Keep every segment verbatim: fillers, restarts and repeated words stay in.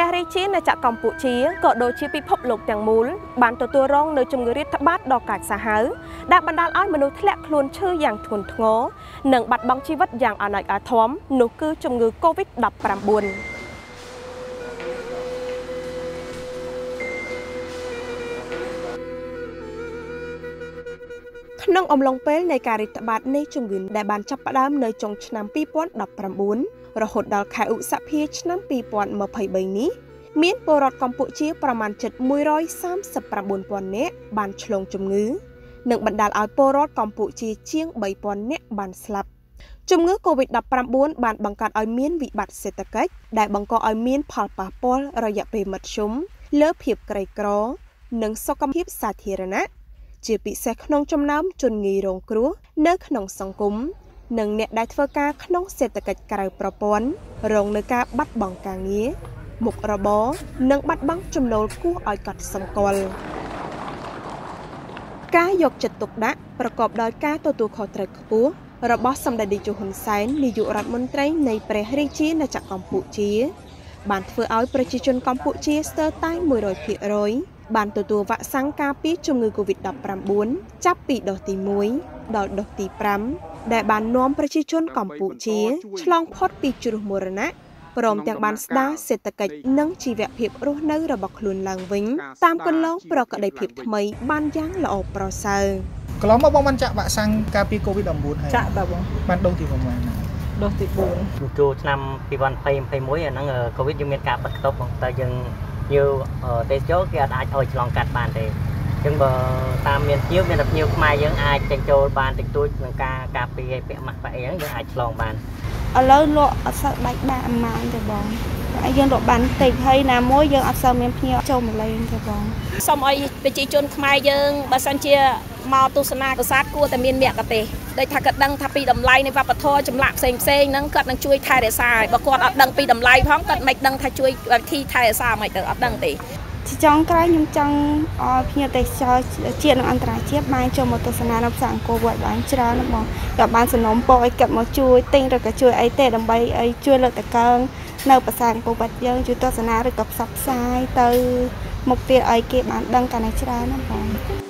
រាជាណាចក្រកម្ពុជាក៏ដូចជាពិភពលោកទាំងមូលបានទទួលរងនៅជំងឺរាតត្បាតដ៏កាចសាហាវដែលបណ្ដាលឲ្យមនុស្សធ្លាក់ខ្លួនឈឺយ៉ាងធ្ងន់ធ្ងរនិងបាត់បង់ជីវិតយ៉ាងអនាចអាធមនោះគឺជំងឺ កូវីដ ដប់ប្រាំបួន ក្នុងអំឡុងពេលនៃការរីកត្បាតនៃជំងឺដែលបានចាប់ផ្ដើមនៅចុងឆ្នាំ ពីរពាន់ដប់ប្រាំបួន រហូតដល់ខែឧសភាឆ្នាំ ពីរពាន់ម្ភៃបី នេះមានពលរដ្ឋកម្ពុជាប្រមាណជិត មួយរយសាមសិបប្រាំបួនពាន់ នាក់បានឆ្លងជំងឺនិងបណ្ដាលឲ្យពលរដ្ឋកម្ពុជាជាង បីពាន់ នាក់បានស្លាប់ជំងឺ កូវីដ ដប់ប្រាំបួន បានបង្កើតឲ្យមានវិបត្តិសេដ្ឋកិច្ចដែលបង្កឲ្យមានផលប៉ះពាល់រយៈពេលមធ្យមលើភាពក្រីក្រនិងសុខភាពសាធារណៈជាពិសេសក្នុងចំណោមជនងាយរងគ្រោះនៅក្នុងសង្គមនិងអ្នកដែលធ្វើការក្នុងសេដ្ឋកិច្ចក្រៅប្រព័ន្ធរងនឹងការបាត់បង់ការងារមុខរបរនិងបាត់បង់ចំណូលគួរឲ្យកត់សម្គាល់ការយកចិត្តទុកដាក់ប្រកបដោយការទទួលខុសត្រូវខ្ពស់របស់សម្ដេចតេជោហ៊ុនសែននាយករដ្ឋមន្ត្រីនៃព្រះរាជាណាចក្រកម្ពុជាបានធ្វើឲ្យប្រជាជនកម្ពុជាស្ទើរតែ មួយរយភាគរយ បានទទួលវ៉ាក់សាំងការពារជំងឺ កូវីដ ដប់ប្រាំបួន ចាប់ពីដូសទីមួយដល់ដូសទីប្រាំ ដែលបាននាំប្រជាជនកម្ពុជាឆ្លងផុតពីគ្រោះមរណៈព្រមទាំងបានស្ដារសេដ្ឋកិច្ចនិងជីវភាពរស់នៅរបស់ខ្លួនឡើងវិញតាមគន្លងប្រក្តីភាពថ្មីបានយ៉ាងល្អប្រសើរកន្លងមកបងបានចាក់វ៉ាក់សាំងការពារ កូវីដ ដប់ប្រាំបួន ហើយចាក់តើបងបានដូសទីប្រមាណដូសទីបួនចូលឆ្នាំ ពីរពាន់ម្ភៃមួយ អាហ្នឹងកូវីដយើងមានការបិទគប់បងតែយើងយើងទេសចរគេអាចឲ្យឆ្លងកាត់បានទេអញ្ចឹងបើតាមមានភ្ញៀវមានតែភ្ញៀវខ្មែរយើងអាចចេញចូលបានតិចតួចនឹងការការពារពាក់ម៉ាស់ប៉ាក់អីហ្នឹងយើងអាចឆ្លងបានឥឡូវលក់អត់សូវដាច់ដាក់អាម៉ានទេបងហើយយើងលក់បានតិចហើយណាមួយយើងអត់សូវមានភ្ញៀវចូលមកលេងទេបងសូមឲ្យប្រជាជនខ្មែរយើងបើសិនជាមកទស្សនាប្រាសាទគួរតែមានមគ្គទេសដូចថាគាត់ដឹងថាពីតម្លៃនៃវប្បធម៌ចម្លាក់ផ្សេងផ្សេងហ្នឹងគាត់នឹងជួយថែរក្សាហើយបើគាត់អត់ដឹងពីតម្លៃផងគាត់មិនដឹងថាជួយវិធីថែរក្សាមិនទៅអត់ដឹងទេចង់ក្រោយខ្ញុំចង់ឲ្យភ្ញៀវទេសចរជាតិនិងអន្តរជាតិបានចូលមកទស្សនានៅផ្សារអង្គរវត្តបានច្រើនបងក៏បានសំណូមពរឲ្យគាត់មកជួយទិញឬក៏ជួយអីទេដើម្បីឲ្យជួយលើកតកើងនៅផ្សារអង្គរវត្តយើងជួយទស្សនាឬក៏ផ្សព្វផ្សាយទៅមុខទៀតឲ្យគេបានដឹងកាន់តែច្រើនណាបង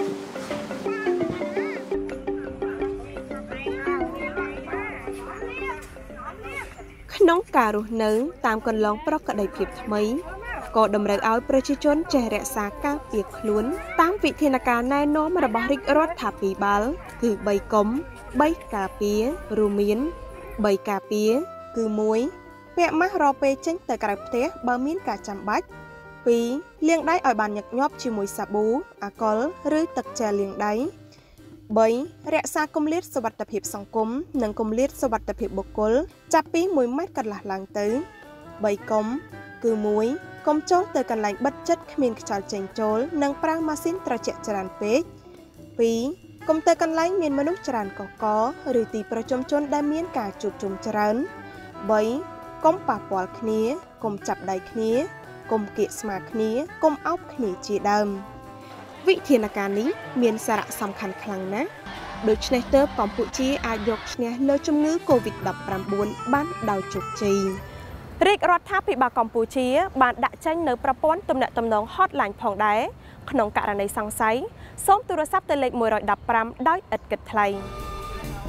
ក្នុងការរស់នៅតាមកន្លងប្រក្តីភាពថ្មីក៏តម្រូវឲ្យប្រជាជនចេះរក្សាការពារខ្លួនតាមវិធានការណែនាំរបស់រាជរដ្ឋាភិបាលគឺ បី កុំ បី ការពាររួមមាន បី ការពារគឺ មួយ ពាក់ម៉ាស់រាល់ពេលចេញទៅក្រៅផ្ទះបើមានការចាំបាច់ ពីរ លាងដៃឲ្យបានញឹកញាប់ជាមួយសាប៊ូអាល់កុលឬទឹកជែលលាងដៃ បី រក្សាគម្លាតសុវត្ថិភាពសង្គមនិងគម្លាតសុវត្ថិភាពបុគ្គលចាប់ពីមួយម៉ែត្រកន្លះឡើងទៅ បី កុំ គឺ មួយ កុំចូលទៅកន្លែងបិទជិតគ្មានខ្យល់ចេញចូលនិងប្រើម៉ាស៊ីនត្រជាក់ច្រើនពេក ពីរ កុំទៅកន្លែងមានមនុស្សច្រើនកកកឬទីប្រជុំជនដែលមានការជួបជុំច្រើន បី កុំប៉ះពាល់គ្នាកុំចាប់ដៃគ្នាកុំគៀកស្មាគ្នាកុំអោបគ្នាជាដើមវិធានការនេះមានសារៈសំខាន់ខ្លាំងណាស់ដូច្នេះទើបកម្ពុជាអាចយកឈ្នះលើជំងឺ កូវីដ ដប់ប្រាំបួន បានដោយជោគជ័យរាជរដ្ឋាភិបាលកម្ពុជាបានដាក់ចេញនៅប្រព័ន្ធទំនាក់ទំនង Hotline ផងដែរក្នុងករណីសង្ស័យសូមទូរស័ព្ទទៅលេខ មួយមួយប្រាំដោយឥតគិតថ្លៃ